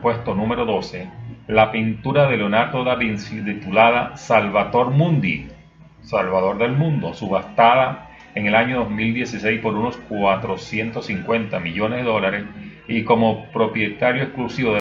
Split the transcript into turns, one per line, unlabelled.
puesto número 12, la pintura de Leonardo da Vinci titulada Salvator Mundi, Salvador del Mundo, subastada en el año 2016 por unos 450 millones de dólares y como propietario exclusivo de